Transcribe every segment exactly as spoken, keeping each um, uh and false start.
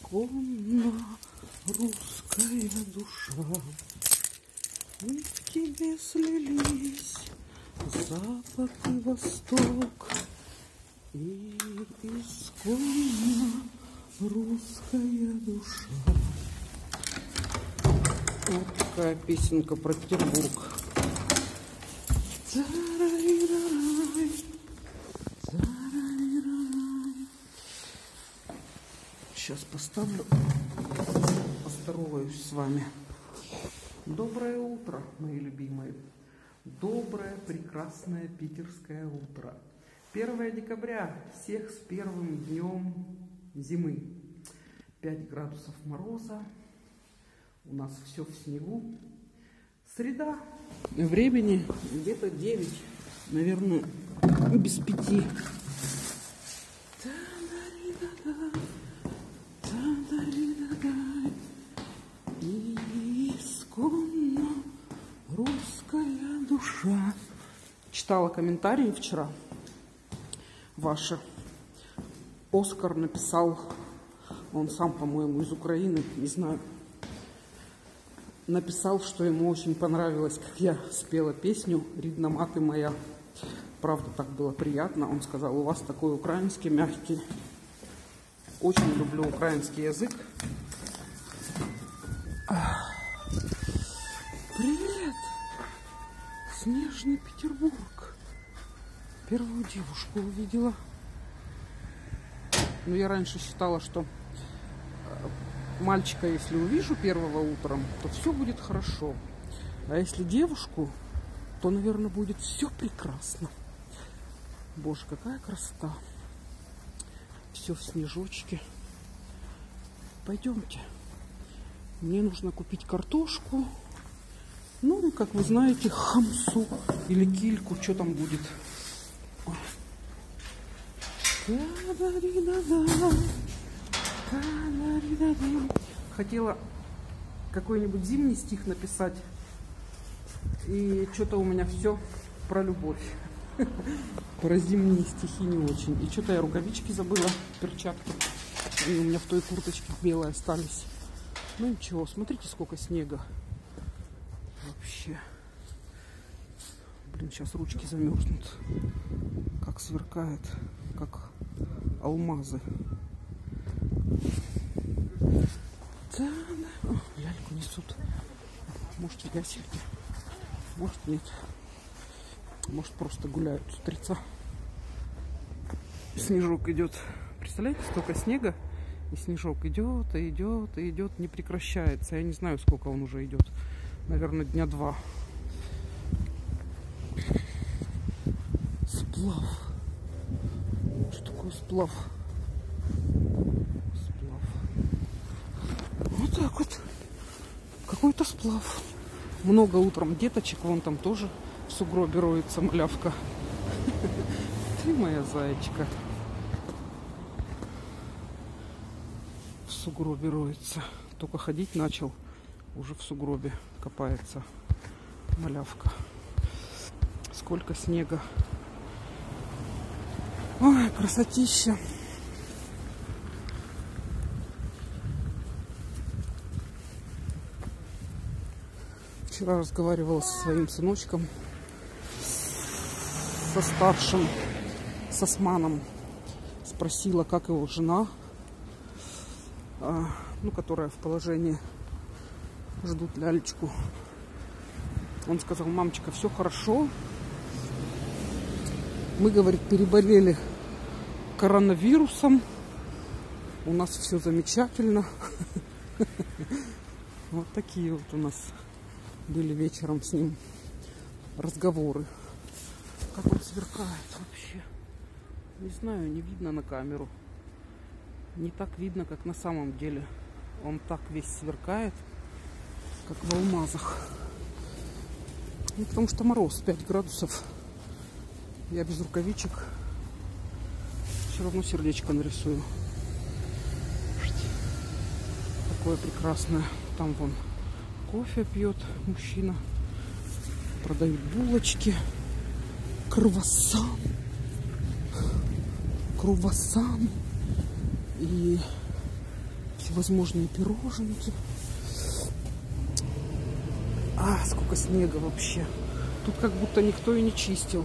Исконно русская душа, и в тебе слились запад и восток, и исконно русская душа. Вот такая песенка про Петербург. Сейчас поставлю, поздороваюсь с вами. Доброе утро, мои любимые. Доброе, прекрасное питерское утро. первое декабря. Всех с первым днем зимы. пять градусов мороза. У нас все в снегу. Среда. Времени где-то девять. Наверное, без пяти. Исконно русская душа. Читала комментарии вчера ваши. Оскар написал, он сам, по-моему, из Украины, не знаю, написал, что ему очень понравилось, как я спела песню «Рідна мати моя». Правда, так было приятно. Он сказал, у вас такой украинский, мягкий. Очень люблю украинский язык. Привет! Снежный Петербург. Первую девушку увидела. Но я раньше считала, что мальчика, если увижу первого утром, то все будет хорошо. А если девушку, то, наверное, будет все прекрасно. Боже, какая красота. Все в снежочке. Пойдемте. Мне нужно купить картошку. Ну и, как вы знаете, хамсу или кильку. Что там будет? Хотела какой-нибудь зимний стих написать. И что-то у меня все про любовь. Про зимние стихи не очень. И что-то я рукавички забыла, перчатки. И у меня в той курточке белые остались. Ну ничего, смотрите, сколько снега. Вообще. Блин, сейчас ручки замерзнут. Как сверкает, как алмазы. Да, да. О, ляльку несут. Может, ясельки. Может, нет. Может, просто гуляют с утреца. Снежок идет. Представляете, столько снега. И снежок идет, и идет, и идет, не прекращается. Я не знаю, сколько он уже идет. Наверное, дня два. Сплав. Что такое сплав? Сплав. Вот так вот. Какой-то сплав. Много утром деточек. Вон там тоже в сугробе роется малявка. Ты моя зайчка. В сугробе роется. Только ходить начал. Уже в сугробе копается малявка. Сколько снега. Ой, красотища. Вчера разговаривала со своим сыночком, со старшим, с Османом. Спросила, как его жена, ну, которая в положении, ждут лялечку. Он сказал, мамочка, все хорошо. Мы, говорит, переболели коронавирусом. У нас все замечательно. Вот такие вот у нас были вечером с ним разговоры. Как он сверкает вообще. Не знаю, не видно на камеру. Не так видно, как на самом деле. Он так весь сверкает, как в алмазах. Ну, потому что мороз, пять градусов. Я без рукавичек. Все равно сердечко нарисую. Такое прекрасное. Там вон кофе пьет мужчина. Продают булочки. Круассан. Круассан. И всевозможные пироженки. А, сколько снега вообще. Тут как будто никто и не чистил.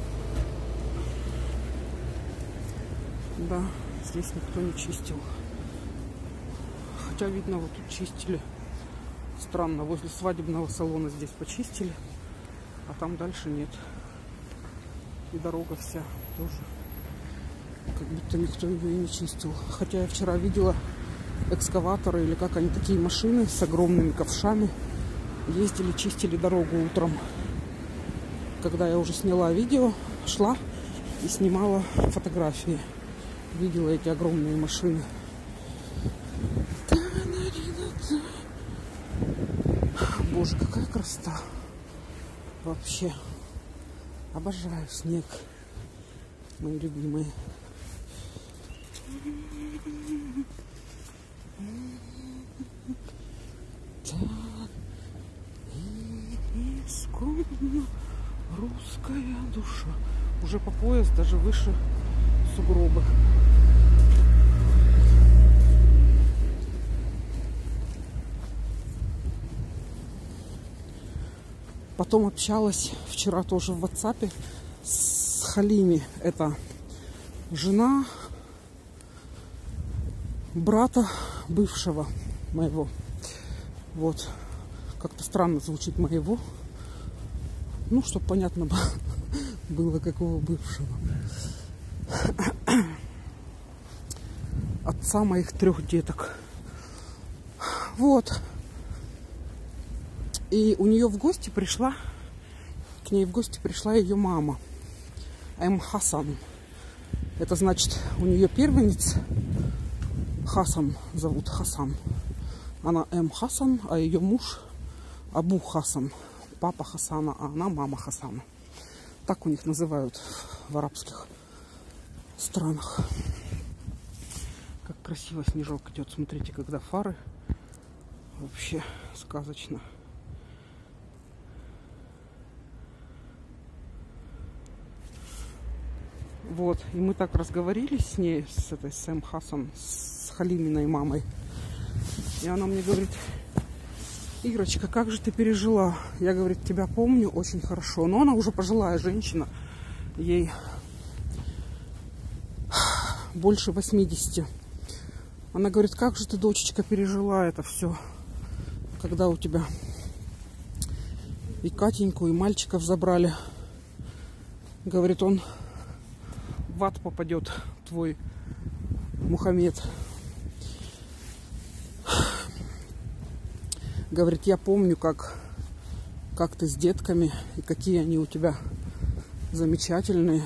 Да, здесь никто не чистил. Хотя видно, вот тут чистили. Странно, возле свадебного салона здесь почистили, а там дальше нет. И дорога вся тоже. Как будто никто ее и не чистил. Хотя я вчера видела экскаваторы, или как они, такие машины с огромными ковшами. Ездили, чистили дорогу утром. Когда я уже сняла видео, шла и снимала фотографии. Видела эти огромные машины. Боже, какая красота. Вообще. Обожаю снег. Мои любимые. Так. Исконно русская душа. Уже по пояс, даже выше сугробы. Потом общалась вчера тоже в WhatsApp с Халими. Это жена брата бывшего моего. Вот. Как-то странно звучит моего. Ну, чтобы понятно было, какого бывшего. Отца моих трех деток. Вот. И у нее в гости пришла, к ней в гости пришла ее мама, М. Хасан. Это значит, у нее первенец Хасан, зовут Хасан. Она М. Хасан, а ее муж Абу Хасан. Папа Хасана, а она мама Хасана. Так у них называют в арабских странах. Как красиво снежок идет. Смотрите, когда фары. Вообще сказочно. Вот, и мы так разговорились с ней, с этой Сэм Хасан, с Халиминой мамой. И она мне говорит: Ирочка, как же ты пережила? Я, говорит, тебя помню очень хорошо. Но она уже пожилая женщина, ей больше восьмидесяти. Она говорит: как же ты, дочечка, пережила это все, когда у тебя и Катеньку, и мальчиков забрали. Говорит, он в ад попадет, твой Мухаммед. Говорит, я помню, как, как ты с детками, и какие они у тебя замечательные.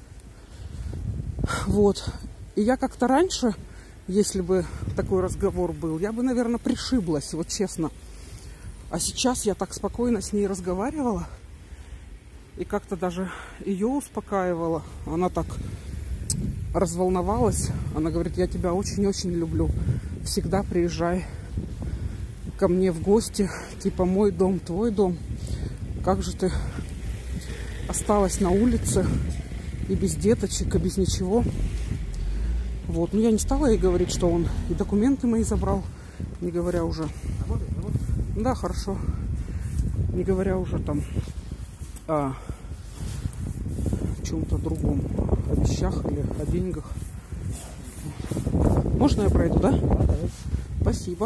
Вот. И я как-то раньше, если бы такой разговор был, я бы, наверное, пришиблась, вот честно. А сейчас я так спокойно с ней разговаривала. И как-то даже ее успокаивала. Она так разволновалась. Она говорит, я тебя очень-очень люблю. Всегда приезжай ко мне в гости. Типа мой дом, твой дом. Как же ты осталась на улице и без деточек, и без ничего. Вот. Ну, я не стала ей говорить, что он и документы мои забрал. Не говоря уже... Да, хорошо. Не говоря уже там о чем-то другом, о вещах или о деньгах. Можно я пройду, да? Да. Спасибо.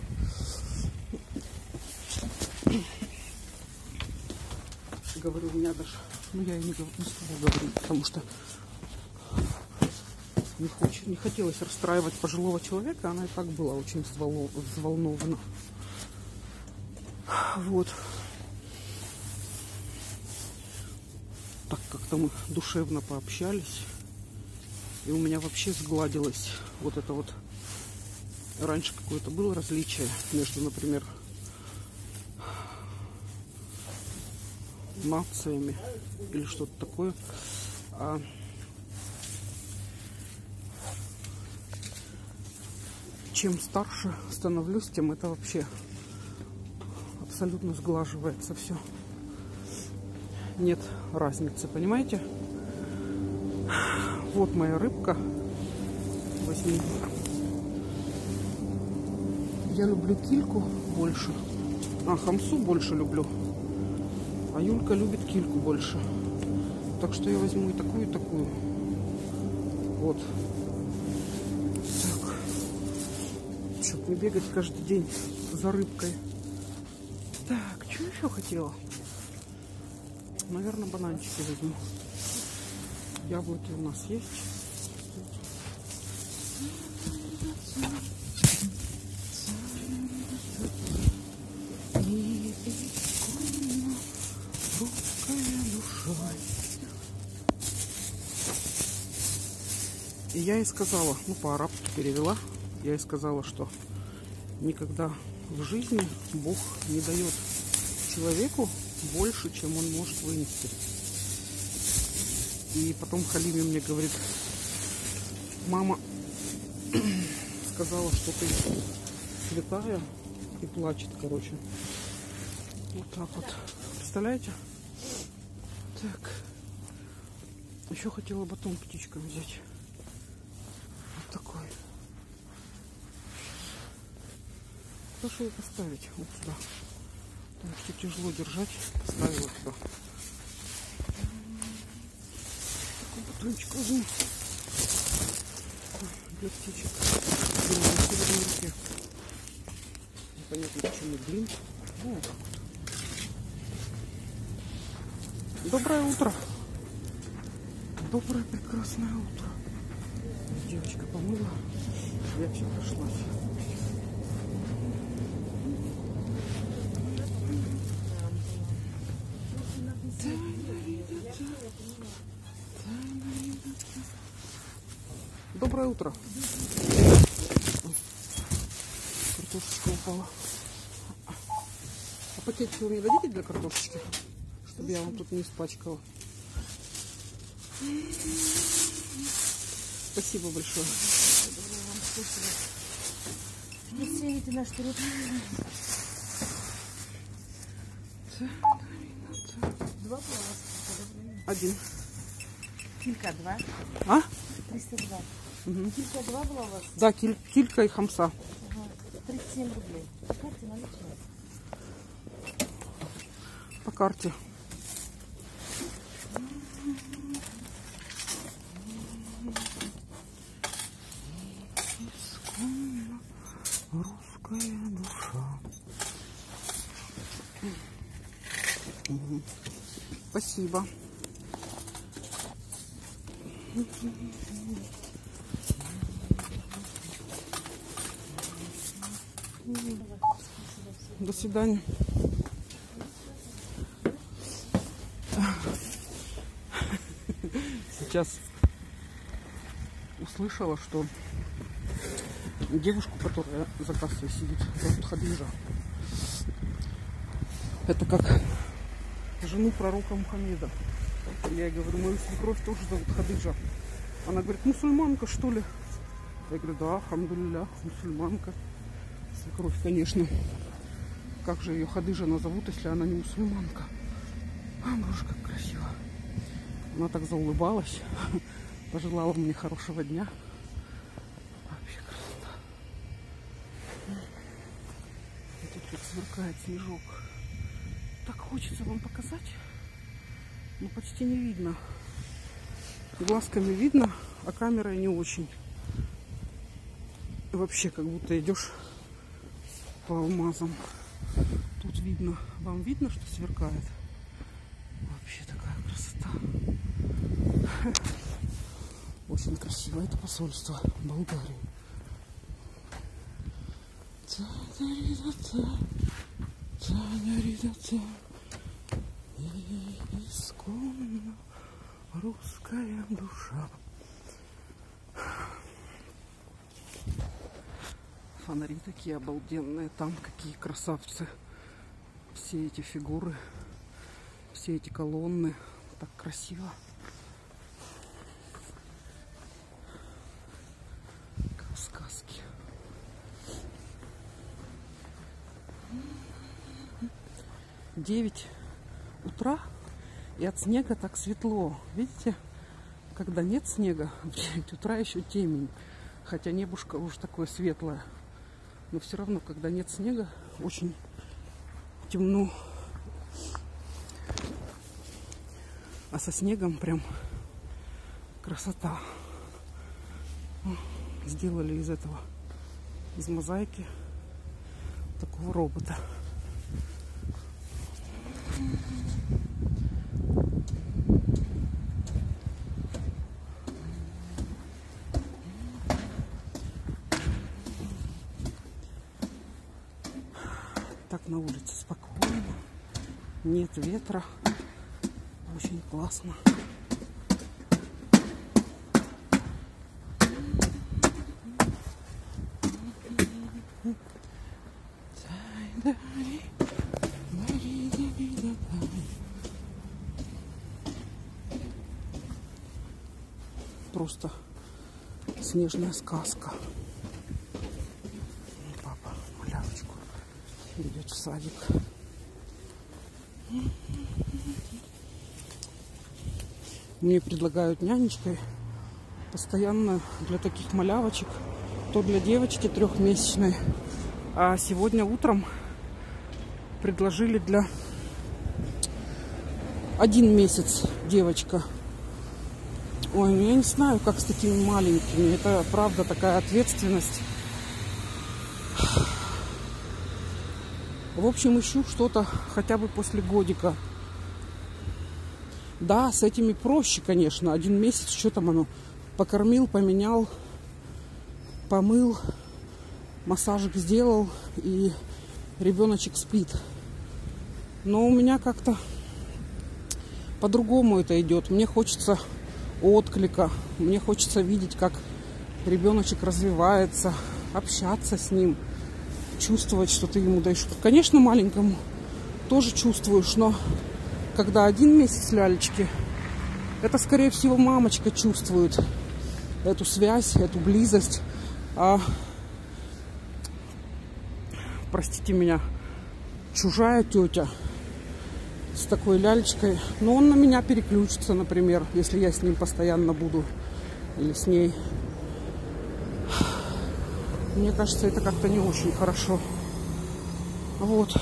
Говорю, у меня даже... Ну, я и не, не стала говорить, потому что не, хоч... не хотелось расстраивать пожилого человека. Она и так была очень взвол... взволнована. Вот. Так как-то мы душевно пообщались. И у меня вообще сгладилось вот это вот. Раньше какое-то было различие между, например, нациями или что-то такое. А чем старше становлюсь, тем это вообще абсолютно сглаживается все. Нет разницы, понимаете? Вот моя рыбка. Возьми. Я люблю кильку больше. А, хамсу больше люблю. А Юлька любит кильку больше. Так что я возьму и такую, и такую. Вот. Так. Чтоб не бегать каждый день за рыбкой. Так, что еще хотела? Наверное, бананчики возьму. Яблоки у нас есть. И я ей сказала, ну по-арабски перевела, я ей сказала, что никогда в жизни Бог не дает человеку больше, чем он может вынести. И потом Халиме мне говорит, мама сказала, что ты святая, и плачет, короче. Вот так вот. Представляете? Так. Еще хотела батон птичка взять. Вот такой. Куда же ее поставить? Вот сюда. Потому что тяжело держать. Поставила сюда. Такой батончик возьму. Для птичек. В руке. Непонятно почему блин. Ну, вот так вот. Доброе утро. Доброе прекрасное утро. Девочка помыла. Я все прошлась. Доброе утро. Картошечка упала. А пакетики вы мне дадите для картошечки? Чтобы я вам тут не испачкала. Спасибо большое. Два Один. Килька два. А? триста два. Угу. Килька два была у вас? Да, киль, килька и хамса. Ага. тридцать семь рублей. По карте наличные. По карте. Русская душа. Угу. Спасибо. До свидания. Сейчас услышала, что девушку, которая за кассой сидит, зовут Хадижа. Это как жену пророка Мухаммеда. Я ей говорю, мою свекровь тоже зовут Хадижа. Она говорит, мусульманка, что ли? Я говорю, да, алхамдулилля, мусульманка. Свекровь, конечно. Как же ее Хадижа назовут, если она не мусульманка? А, боже, как красиво. Она так заулыбалась, пожелала мне хорошего дня. Вообще красота. И тут как сверкает снежок. Так хочется вам показать, но почти не видно. Глазками видно, а камерой не очень. И вообще как будто идешь по алмазам. Тут видно. Вам видно, что сверкает? Вообще такая красота. Очень красиво. Это посольство Болгарии. Исконно русская душа. Фонари такие обалденные. Там какие красавцы. Все эти фигуры. Все эти колонны. Так красиво. Как в сказке. девять утра. И от снега так светло. Видите? Когда нет снега, в девять утра еще темень. Хотя небушка уж такое светлое. Но все равно, когда нет снега, очень темно. А со снегом прям красота. Сделали из этого, из мозаики, такого робота. Так на улице спокойно, нет ветра, очень классно. Просто снежная сказка. Папа малявочку ведет в садик. Мне предлагают нянечкой постоянно для таких малявочек, то для девочки трехмесячной, а сегодня утром предложили для один месяц девочка. Ой, ну я не знаю, как с такими маленькими. Это правда такая ответственность. В общем, ищу что-то хотя бы после годика. Да, с этими проще, конечно. Один месяц, что там оно? Покормил, поменял, помыл, массажик сделал, и ребеночек спит. Но у меня как-то по-другому это идет. Мне хочется отклика, мне хочется видеть, как ребеночек развивается, общаться с ним, чувствовать, что ты ему даешь. Конечно, маленькому тоже чувствуешь, но когда один месяц лялечки, это, скорее всего, мамочка чувствует эту связь, эту близость. А, простите меня, чужая тетя с такой лялечкой, но он на меня переключится, например, если я с ним постоянно буду, или с ней. Мне кажется, это как-то не очень хорошо. Вот.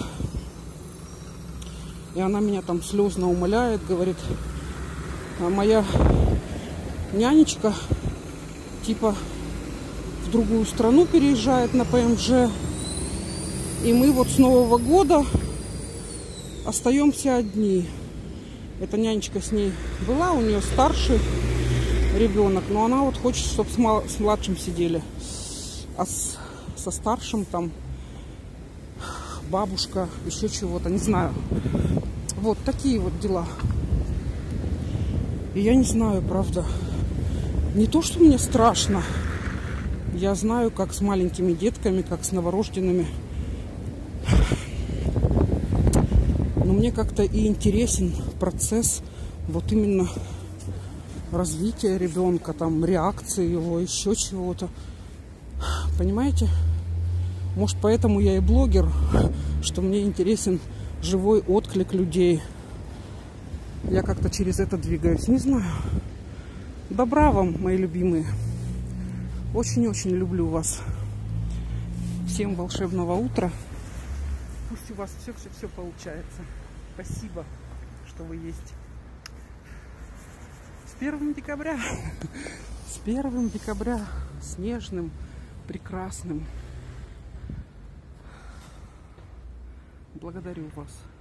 И она меня там слезно умоляет, говорит, а моя нянечка типа в другую страну переезжает на ПМЖ, и мы вот с Нового года остаемся одни. Эта нянечка с ней была, у нее старший ребенок, но она вот хочет, чтобы с, мал... с младшим сидели, а с... со старшим там бабушка, еще чего-то, не знаю. Вот такие вот дела. И я не знаю, правда, не то, что мне страшно. Я знаю, как с маленькими детками, как с новорожденными. Но мне как-то и интересен процесс вот именно развития ребенка, там, реакции его, еще чего-то. Понимаете? Может, поэтому я и блогер, что мне интересен живой отклик людей. Я как-то через это двигаюсь. Не знаю. Добра вам, мои любимые. Очень-очень люблю вас. Всем волшебного утра. Пусть у вас все-все-все получается. Спасибо, что вы есть. С первым декабря. С первым декабря. Снежным, прекрасным. Благодарю вас.